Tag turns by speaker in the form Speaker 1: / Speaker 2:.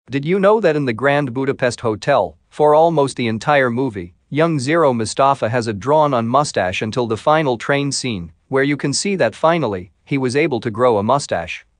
Speaker 1: Did you know that in the Grand Budapest Hotel, for almost the entire movie, young Zero Moustafa has a drawn-on mustache until the final train scene, where you can see that finally, he was able to grow a mustache.